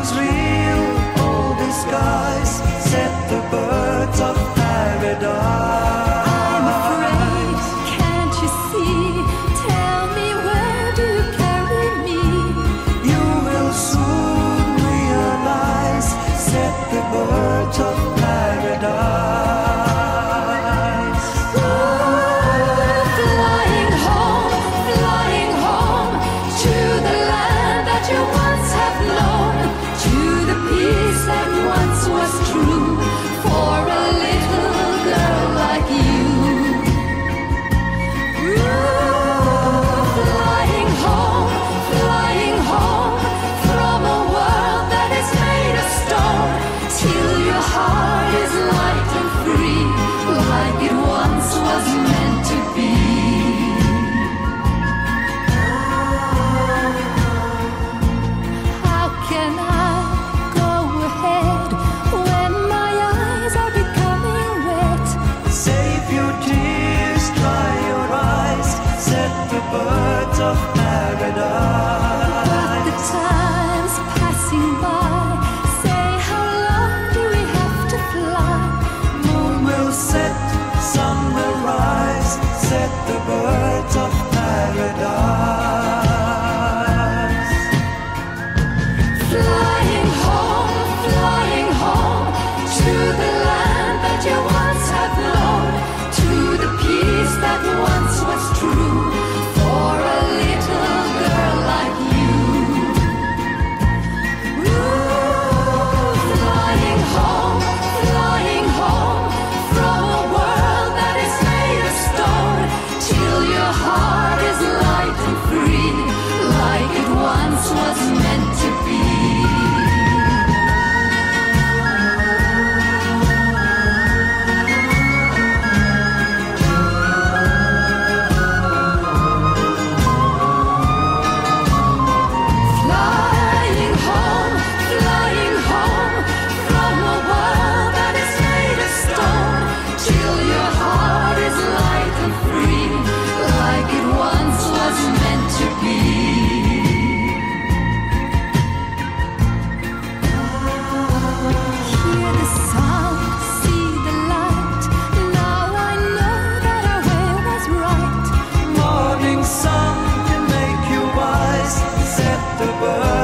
nothing's real, all disguise. Set the birds of paradise. I'm afraid, can't you see? Tell me, where do you carry me? You will soon realize. Set the birds of paradise. Flying home to the land that you once have known, to the peace that once was true for a little girl like you. Flying home from a world that is made of stone, till your heart is light and free, like it once was meant to be. How can I go ahead when my eyes are becoming wet? Save your tears, dry your eyes. Set the birds of paradise. But the time's passing by. Say, how long do we have to fly? Moon will set, sun will rise. Set the birds of paradise. Flying home to the land that you once have known, to the peace that once was true for a little girl like you. Flying home from a world that is made of stone, till your heart is light and free, like it once was meant to be. Flying home from a world that is made of stone, till your heart is light and free, like it once was meant to be. Hear the sound, see the light. Now I know that our way was right. Morning sun can make you wise. Set the birds